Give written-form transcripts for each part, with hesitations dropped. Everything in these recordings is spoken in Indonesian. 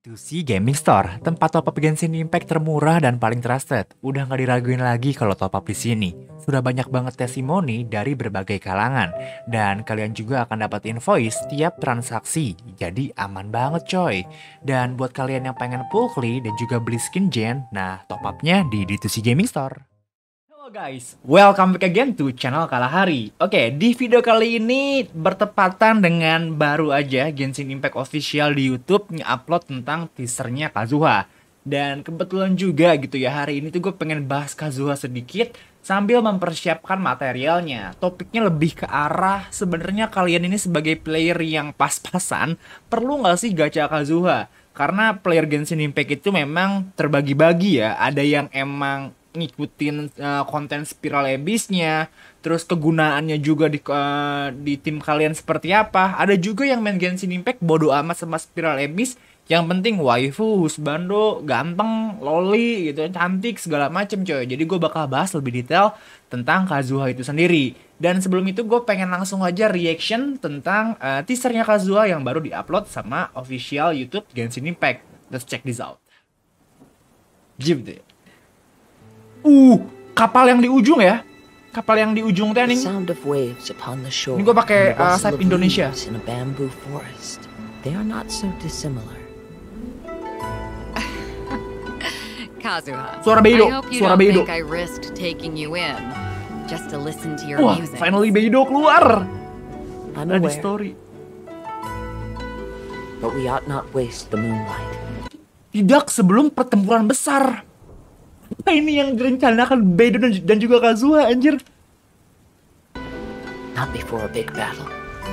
D2C Gaming Store, tempat top up Genshin Impact termurah dan paling trusted. Udah nggak diraguin lagi kalau top up di sini. Sudah banyak banget testimoni dari berbagai kalangan. Dan kalian juga akan dapat invoice tiap transaksi. Jadi aman banget coy. Dan buat kalian yang pengen full kli dan juga beli skin gen, nah top upnya di D2C Gaming Store. Halo guys, welcome back again to channel Kalahari. Oke, di video kali ini bertepatan dengan baru aja Genshin Impact Official di YouTube nge-upload tentang teasernya Kazuha. Dan kebetulan juga gitu ya, hari ini tuh gue pengen bahas Kazuha sedikit sambil mempersiapkan materialnya. Topiknya lebih ke arah sebenarnya kalian ini sebagai player yang pas-pasan perlu nggak sih gacha Kazuha? Karena player Genshin Impact itu memang terbagi-bagi ya. Ada yang emang ngikutin konten Spiral Abyss-nya, terus kegunaannya juga di tim kalian seperti apa. Ada juga yang main Genshin Impact bodo amat sama Spiral Abyss, yang penting waifu, husbando, ganteng, loli gitu, cantik segala macem coy. Jadi gue bakal bahas lebih detail tentang Kazuha itu sendiri. Dan sebelum itu gue pengen langsung aja reaction tentang teasernya Kazuha yang baru diupload sama official YouTube Genshin Impact. Let's check this out. Gitu ya. Kapal yang di ujung ya. Kapal yang di ujung teh nih. Ini gue pakai sayap Indonesia. Kazuha, Suara Beidou, I hope you suara don't Beidou. think I risked taking you in just to listen to your Wah, music. finally Beidou keluar. I'm Ada di aware, story. but we ought not waste the moonlight. Tidak sebelum pertempuran besar. Apa ini yang direncanakan Beidou dan juga Kazuha anjir? Not before a big battle.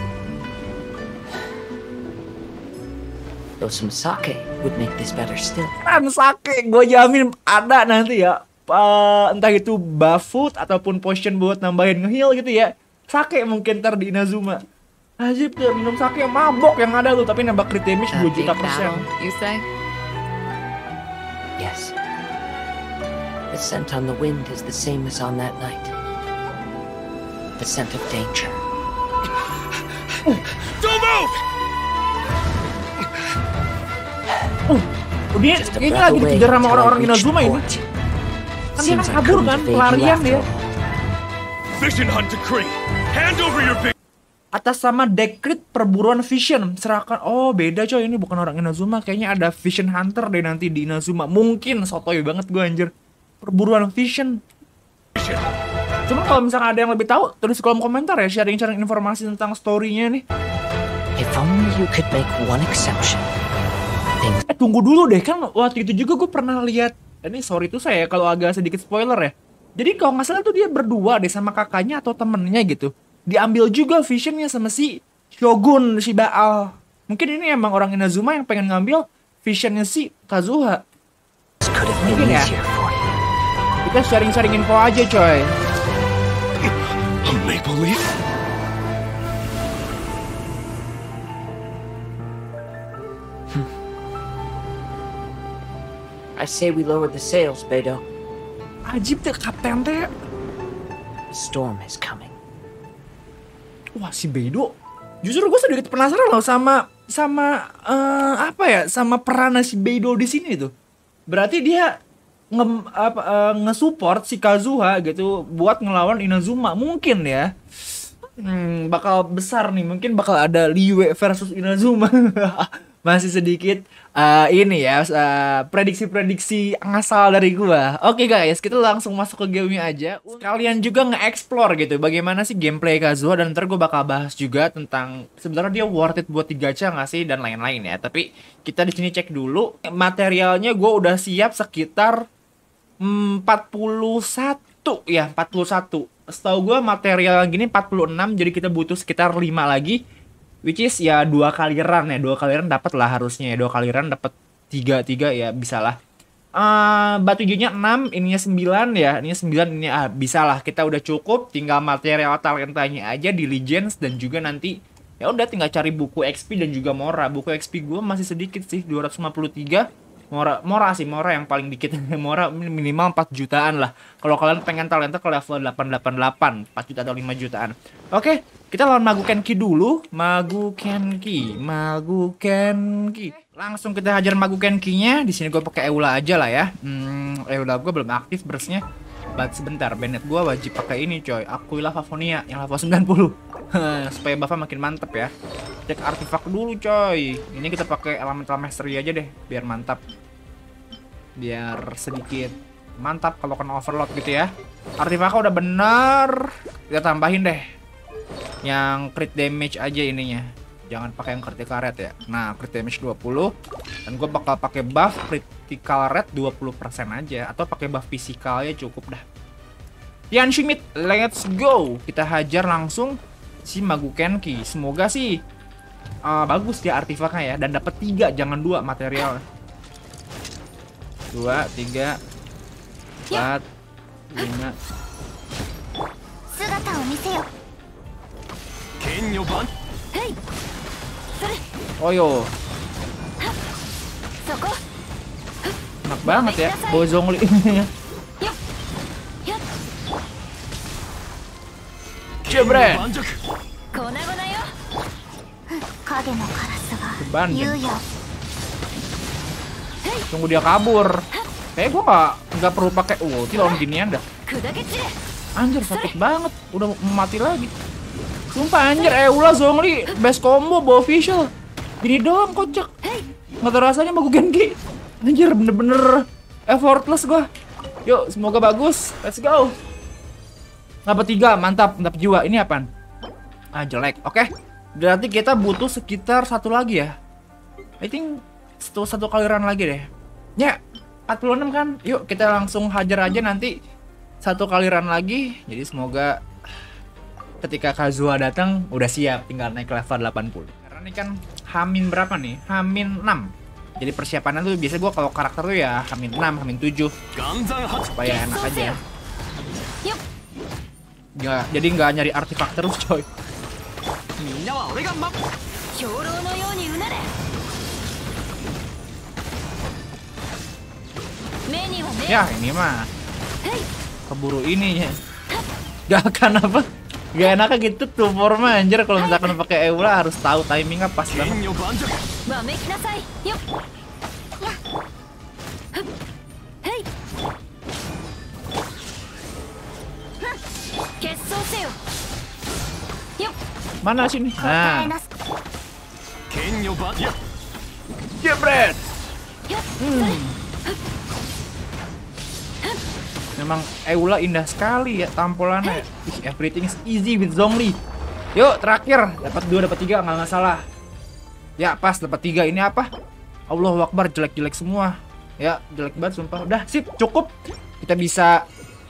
Though some sake would make this better still. Kan sake, gue jamin ada nanti ya. Entah itu buff food ataupun potion buat nambahin nge-heal gitu ya. Sake mungkin ntar di Inazuma. Ajib tuh, minum sake mabok yang ada tuh. Tapi nambah crit damage A 2 big juta battle, %. you say? Yes. The scent on the wind is the same as on that night. The scent of danger. Don't move! Dia Just a kayaknya breath lagi away dikejar sama until I orang-orang reach Inazuma the ini. port. Kan dia kan Seems I kabur couldn't kan, evade you pelarian after dia. all. Vision Hunt Decree! Hand over your big... Atas sama Decree perburuan Vision. Serahkan, oh beda coy, ini bukan orang Inazuma. Kayaknya ada Vision Hunter deh nanti di Inazuma. Mungkin, sotoy banget gue anjir. Perburuan Vision. Cuma kalau misalnya ada yang lebih tahu, tulis di kolom komentar ya, sharing-sharing informasi tentang story-nya nih. If only you could make one exception. Things Tunggu dulu deh, kan waktu itu juga gue pernah lihat. Ini sorry tuh saya kalau agak sedikit spoiler ya. Jadi kalau nggak salah tuh dia berdua deh sama kakaknya atau temennya gitu. Diambil juga visionnya sama si Shogun, si Baal. Mungkin ini emang orang Inazuma yang pengen ngambil visionnya si Kazuha. could have been Mungkin ya. easier for you. Kita sharing-sharing info aja coy. A maple leaf? I say we lower the sails, Beidou. Ajib deh kapten teh. The storm is coming. Wah si Beidou. Justru gue sedikit penasaran loh sama apa ya, sama peran si Beidou di sini tuh. Berarti dia nge-support si Kazuha gitu buat ngelawan Inazuma mungkin ya. Bakal besar nih, mungkin bakal ada Liyue versus Inazuma. Masih sedikit ini ya, prediksi-prediksi ngasal dari gua. Oke guys, kita langsung masuk ke gamenya aja. Kalian juga nge-explore gitu bagaimana sih gameplay Kazuha, dan ntar gua bakal bahas juga tentang sebenarnya dia worth it buat digacha nggak sih dan lain-lain ya. Tapi kita di sini cek dulu materialnya. Gua udah siap sekitar 41 ya, 41. Setahu gua material yang gini 46, jadi kita butuh sekitar 5 lagi. Which is ya 2 kali run ya, 2 kali run dapat lah harusnya ya, 2 kali run dapat 3 ya bisa lah. Batu hijaunya 6, ininya 9 ya, ininya 9, ini bisa lah, kita udah cukup, tinggal material talentanya aja di Legends dan juga nanti ya udah tinggal cari buku XP dan juga Mora. Buku XP gue masih sedikit sih, 253. Mora yang paling dikit. Mora minimal 4 jutaan lah. Kalau kalian pengen talenta ke level 888, 4 juta atau 5 jutaan. Oke. Kita lawan Magukenki dulu. Magukenki. Langsung kita hajar Magukenki-nya. Di sini gue pakai Eula aja lah ya. Eula gue belum aktif burstnya. But sebentar, Bennett gue wajib pakai ini coy. Aquila Favonia yang level 90. Supaya buff-nya makin mantep ya. Cek artefak dulu coy. Ini kita pakai elemental mastery aja deh, biar mantap. Biar sedikit mantap kalau kena overload gitu ya. Artefaknya udah bener. Kita tambahin deh yang crit damage aja ininya. Jangan pakai yang critical rate ya. Nah, crit damage 20. Dan gue bakal pakai buff critical rate 20% aja. Atau pakai buff physical ya cukup dah. Yan Schmidt, let's go. Kita hajar langsung si Magukenki. Semoga sih bagus ya artefaknya ya. Dan dapat 3, jangan 2 material. 2, 3, 4, 5. Oh yo. Enak banget ya bawa Zhongli. Jebret. Kebanjeng. Tunggu dia kabur. Kayak gua nggak perlu pakai ulti lawan ginian dah. Anjir sakit banget. Udah mati lagi. Sumpah anjir, Eula Zhongli best combo bawa official. Gini doang kocak. Nggak tahu rasanya Magukenki. Anjir bener-bener effortless gua. Yuk semoga bagus. Let's go. Dapat 3, mantap. Dapat jiwa. Ini apaan? Ah jelek. Oke. Berarti kita butuh sekitar 1 lagi ya. I think satu kali run lagi deh. Ya 46 kan. Yuk kita langsung hajar aja nanti 1 kali run lagi. Jadi semoga ketika Kazuha datang udah siap, tinggal naik level 80. Karena ini kan Hamin berapa nih? Hamin 6. Jadi persiapannya tuh biasanya gua kalau karakter tuh ya Hamin 6, Hamin 7. Supaya enak aja. Nggak, jadi nggak nyari artefak terus coy. Ya ini mah keburu ininya. Gak akan apa? Gak enaknya gitu tuh forma anjir. Kalau misalkan pakai Eula harus tahu timingnya pas banget. Mana sini? Nah. Jebret. Memang Eula indah sekali ya tampolannya. Everything is easy with Zhongli. Yuk terakhir dapat 2 dapat 3 nggak salah. Ya pas dapat 3. Ini apa? Allahu Akbar, jelek-jelek semua. Ya jelek banget sumpah. Udah sip cukup. Kita bisa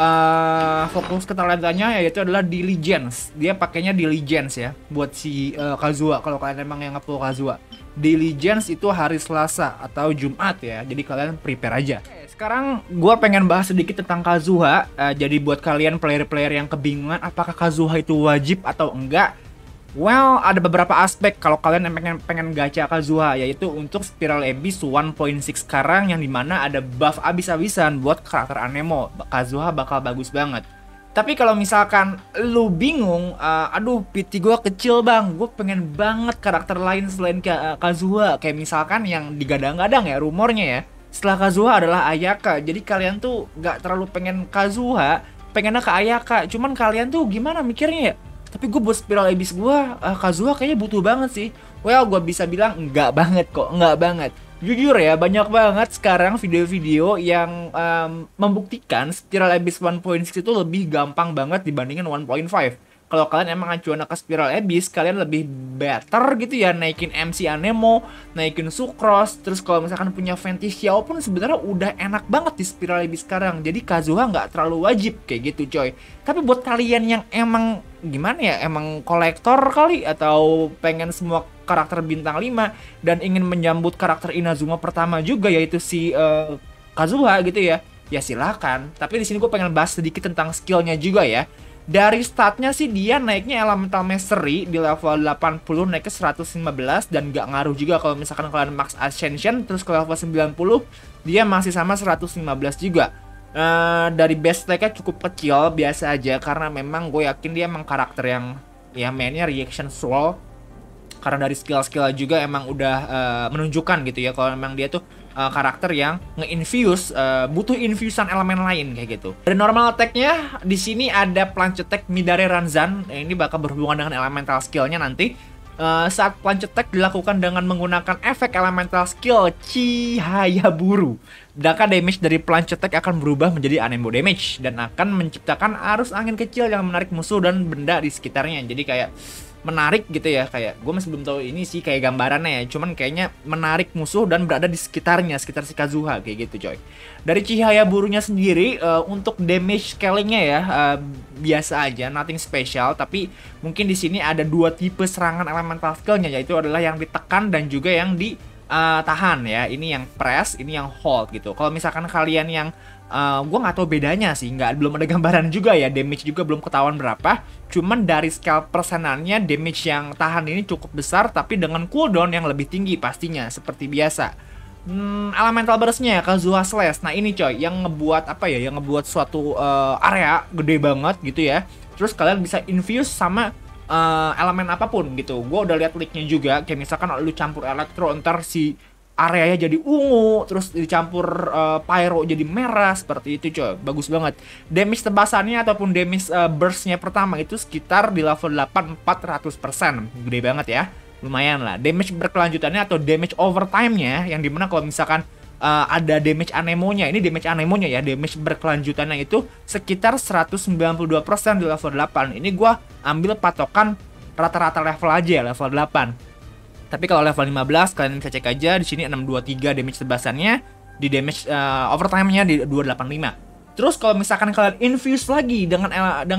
fokus ke talentanya yaitu adalah Diligence. Dia pakainya Diligence ya buat si Kazuha. Kalau kalian emang yang nge-pull Kazuha, Diligence itu hari Selasa atau Jumat ya. Jadi kalian prepare aja. Sekarang gue pengen bahas sedikit tentang Kazuha. Jadi buat kalian player-player yang kebingungan apakah Kazuha itu wajib atau enggak, well, ada beberapa aspek kalau kalian pengen gacha Kazuha, yaitu untuk Spiral Abyss 1.6 sekarang yang dimana ada buff abis-abisan buat karakter Anemo. Kazuha bakal bagus banget. Tapi kalau misalkan lu bingung, aduh PT gue kecil bang, gue pengen banget karakter lain selain Kazuha. Kayak misalkan yang digadang-gadang ya rumornya ya, setelah Kazuha adalah Ayaka. Jadi kalian tuh gak terlalu pengen Kazuha, pengennya ke Ayaka. Cuman kalian tuh gimana mikirnya ya? Tapi gue buat Spiral Abyss gue, Kazuha kayaknya butuh banget sih. Well, gue bisa bilang enggak banget kok, enggak banget. Jujur ya, banyak banget sekarang video-video yang membuktikan Spiral Abyss 1.6 itu lebih gampang banget dibandingin 1.5. Kalau kalian emang acuan ke Spiral Abyss, kalian lebih better gitu ya naikin MC Anemo, naikin Sucrose. Terus kalau misalkan punya Fenty Xiao pun sebenarnya udah enak banget di Spiral Abyss sekarang. Jadi Kazuha nggak terlalu wajib kayak gitu coy. Tapi buat kalian yang emang gimana ya, emang kolektor kali atau pengen semua karakter bintang 5 dan ingin menyambut karakter Inazuma pertama juga yaitu si Kazuha gitu ya, ya silakan. Tapi di sini gue pengen bahas sedikit tentang skillnya juga ya. Dari statnya sih dia naiknya Elemental Mastery di level 80 naik ke 115 dan gak ngaruh juga kalau misalkan kalian max Ascension terus ke level 90 dia masih sama 115 juga. Dari base stacknya cukup kecil biasa aja karena memang gue yakin dia emang karakter yang ya, mainnya reaction swirl. Karena dari skill-skill juga emang udah menunjukkan gitu ya kalau memang dia tuh karakter yang nge-infuse butuh infusan elemen lain kayak gitu. Dari normal attack-nya di sini ada plunge attack Midare Ranzan. Ini bakal berhubungan dengan elemental skill-nya nanti. Saat plunge attack dilakukan dengan menggunakan efek elemental skill Cihaya Buru, maka damage dari plunge attack akan berubah menjadi anembo damage dan akan menciptakan arus angin kecil yang menarik musuh dan benda di sekitarnya. Jadi kayak menarik gitu ya, kayak gue masih belum tahu ini sih kayak gambarannya ya, cuman kayaknya menarik musuh dan berada di sekitarnya, sekitar si Kazuha kayak gitu coy. Dari Cihaya Burunya sendiri untuk damage scalingnya ya biasa aja, nothing special, tapi mungkin di sini ada dua tipe serangan elemental skillnya, yaitu adalah yang ditekan dan juga yang ditahan ya. Ini yang press, ini yang hold gitu. Kalau misalkan kalian yang gue nggak tahu bedanya sih, belum ada gambaran juga ya, damage juga belum ketahuan berapa. Cuman dari scale persenannya damage yang tahan ini cukup besar, tapi dengan cooldown yang lebih tinggi pastinya seperti biasa. Elemental burstnya Kazuha Slash. Nah ini coy, yang ngebuat apa ya, yang ngebuat suatu area gede banget gitu ya. Terus kalian bisa infuse sama elemen apapun gitu. Gue udah lihat leaknya juga, kayak misalkan lu campur elektro ntar si areanya jadi ungu, terus dicampur pyro jadi merah, seperti itu coy. Bagus banget. Damage tebasannya ataupun damage burstnya pertama itu sekitar di level 8 400%. Gede banget ya, lumayan lah. Damage berkelanjutannya atau damage overtime-nya, yang dimana kalau misalkan ada damage anemonya, ini damage anemonya ya, damage berkelanjutannya itu sekitar 192% di level 8. Ini gua ambil patokan rata-rata level aja, level 8. Tapi kalau level 15 kalian bisa cek aja di sini 623 damage tebasannya, di damage overtime-nya di 285. Terus kalau misalkan kalian infuse lagi dengan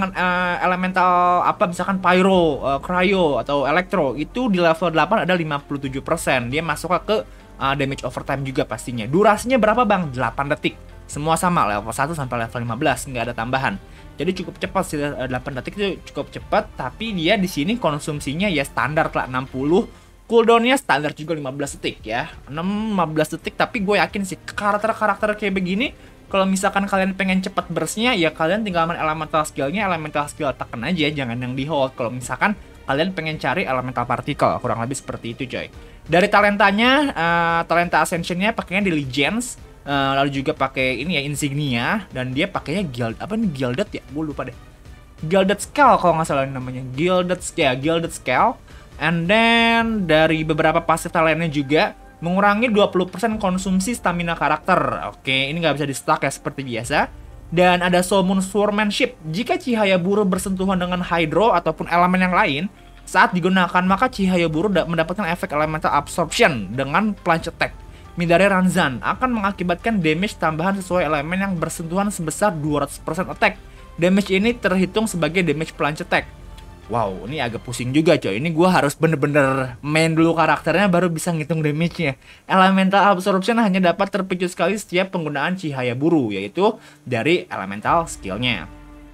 elemental apa, misalkan pyro, cryo atau electro, itu di level 8 ada 57%. Dia masuk ke damage overtime juga pastinya. Durasinya berapa bang? 8 detik. Semua sama level 1 sampai level 15, nggak ada tambahan. Jadi cukup cepat sih, 8 detik itu cukup cepat, tapi dia di sini konsumsinya ya standar lah 60. Cooldownnya standar juga 15 detik ya, 15 detik, tapi gue yakin sih karakter-karakter kayak begini, kalau misalkan kalian pengen cepat burstnya, ya kalian tinggal main elemental skillnya, elemental skill tekan aja, jangan yang di hold. Kalau misalkan kalian pengen cari elemental particle, kurang lebih seperti itu coy. Dari talentanya, talenta ascensionnya pakainya di Legends, lalu juga pakai ini ya insignia, dan dia pakainya Gilded ya, gue lupa deh. Gilded Scale kalau nggak salah namanya, Gilded Scale. And then dari beberapa passive talentnya juga mengurangi 20% konsumsi stamina karakter. Oke, ini nggak bisa di stack ya seperti biasa. Dan ada Summon Swordsmanship. Jika Cihaya Buru bersentuhan dengan Hydro ataupun elemen yang lain, saat digunakan maka Cihaya Buru mendapatkan efek elemental absorption dengan plunge attack. Midare Ranzan akan mengakibatkan damage tambahan sesuai elemen yang bersentuhan sebesar 200% attack. Damage ini terhitung sebagai damage plunge attack. Wow, ini agak pusing juga coy. Ini gue harus bener-bener main dulu karakternya baru bisa ngitung damage-nya. Elemental absorption hanya dapat terpicu sekali setiap penggunaan Cihaya Buru, yaitu dari elemental skill-nya.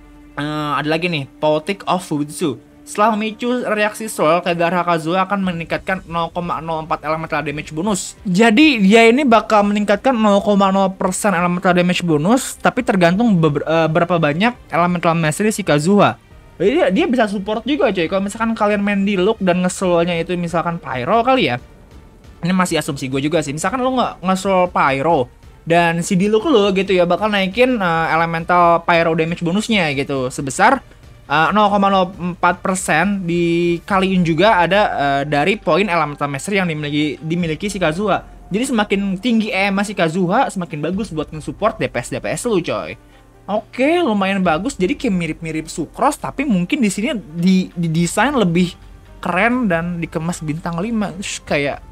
Ada lagi nih, Poetic of Fujitsu. Setelah memicu reaksi Soul, Kazuha akan meningkatkan 0,04 elemental damage bonus. Jadi dia ini bakal meningkatkan 0,0% elemental damage bonus, tapi tergantung berapa banyak elemental mastery si Kazuha. Jadi dia bisa support juga coy. Kalau misalkan kalian main di look dan nge-soulnya itu misalkan pyro kali ya. Ini masih asumsi gue juga sih. Misalkan lo nge-soul pyro dan si Diluc lo gitu ya bakal naikin elemental pyro damage bonusnya gitu sebesar 0,04%, dikaliin juga ada dari poin elemental mastery yang dimiliki si Kazuha. Jadi semakin tinggi si Kazuha, semakin bagus buat nge-support DPS lu coy. Oke, lumayan bagus. Jadi kayak mirip-mirip Sucrose, tapi mungkin di sini didesain lebih keren dan dikemas bintang 5. Kayak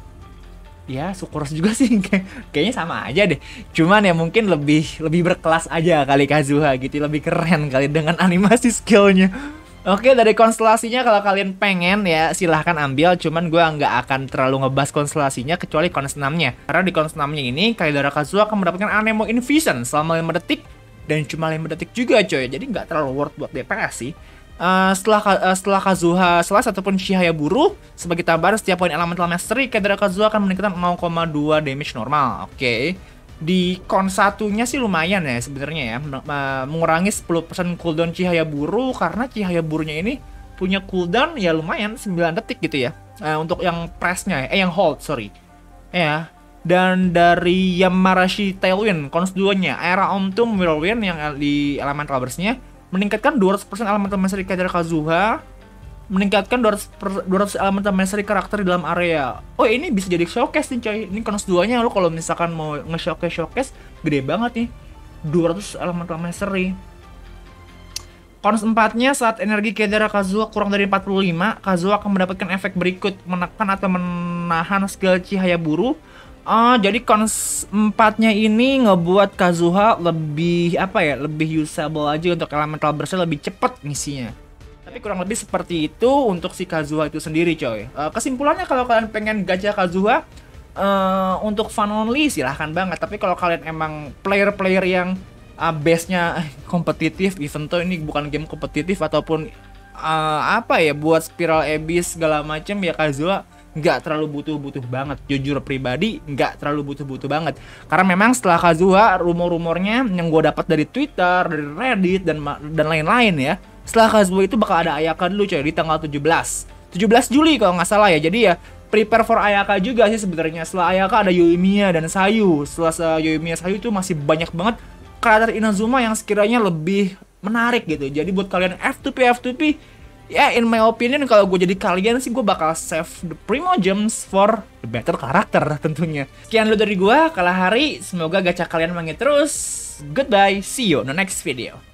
ya Sucrose juga sih, kayaknya sama aja deh. Cuman ya mungkin lebih berkelas aja kali Kazuha gitu, lebih keren kali dengan animasi skillnya. Oke, dari konstelasinya kalau kalian pengen ya silahkan ambil, cuman gue nggak akan terlalu ngebahas konstelasinya kecuali kons 6-nya. Karena di kons 6-nya ini Kaidara Kazuha akan mendapatkan Anemo Infusion selama 5 detik. Dan cuma 5 detik juga coy, jadi nggak terlalu worth buat DPS sih. Setelah Kazuha Slash ataupun Cihaya Buru, sebagai tambahan setiap poin elemental mastery, Kaidara Kazuha akan meningkatkan 0,2 damage normal. Oke. Di kon satunya sih lumayan ya sebenarnya ya, mengurangi 10% cooldown Cihaya Buru, karena Cihaya Burunya ini punya cooldown ya lumayan 9 detik gitu ya. Untuk yang pressnya yang hold sorry. Ya. Dan dari Yamarashi Tailwind Cons 2-nya Era Omtum Whirlwind yang di elemental burst-nya meningkatkan 200% elemental mastery karakter Kazuha, meningkatkan 200 elemental mastery karakter di dalam area. Oh, ini bisa jadi showcase nih coy. Ini Cons 2-nya lo kalau misalkan mau nge-showcase gede banget nih. 200 elemental mastery. Cons 4-nya saat energi Kedara Kazuha kurang dari 45, Kazuha akan mendapatkan efek berikut, menekan atau menahan skill Chihaya Buru. Jadi cons 4-nya ini ngebuat Kazuha lebih lebih usable aja untuk elemental burst-nya lebih cepet misinya. Tapi kurang lebih seperti itu untuk si Kazuha itu sendiri coy. Kesimpulannya kalau kalian pengen gacha Kazuha untuk fun only silahkan banget. Tapi kalau kalian emang player-player yang base-nya kompetitif, even though ini bukan game kompetitif ataupun buat Spiral Abyss segala macem, ya Kazuha nggak terlalu butuh banget. Jujur pribadi nggak terlalu butuh banget. Karena memang setelah Kazuha, rumor-rumornya yang gue dapat dari Twitter, dari Reddit dan lain-lain ya, setelah Kazuha itu bakal ada Ayaka dulu coy di tanggal 17 Juli kalau nggak salah ya. Jadi ya prepare for Ayaka juga sih sebenarnya. Setelah Ayaka ada Yoimiya dan Sayu. Setelah Yoimiya Sayu itu masih banyak banget karakter Inazuma yang sekiranya lebih menarik gitu. Jadi buat kalian F2P ya in my opinion kalau gue jadi kalian sih gue bakal save the Primogems for the better karakter tentunya. Sekian dulu dari gue, Kalahari. Semoga gacha kalian mangit terus. Goodbye, see you on the next video.